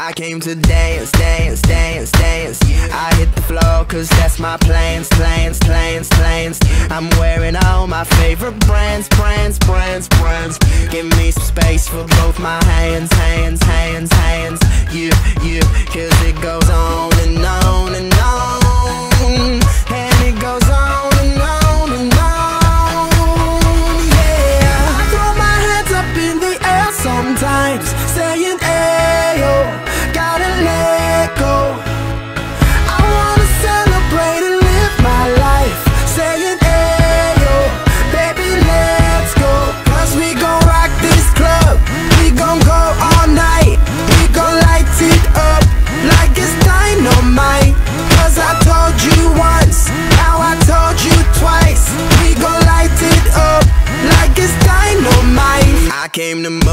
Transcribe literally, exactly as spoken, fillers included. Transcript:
I came to dance, dance, dance, dance. I hit the floor cause that's my plans, plans, plans, plans. I'm wearing all my favorite brands, brands, brands, brands. Give me some space for both my hands, hands, hands, hands. You, you, cause it goes on and on and on. And it goes on and on and on. Yeah, I throw my hands up in the air sometimes, saying ayo, gotta let go. I wanna celebrate and live my life, saying ayo, baby let's go. Cause we gon' rock this club, we gon' go all night. We gon' light it up like it's dynamite. Cause I told you once, now I told you twice. We gon' light it up like it's dynamite. I came to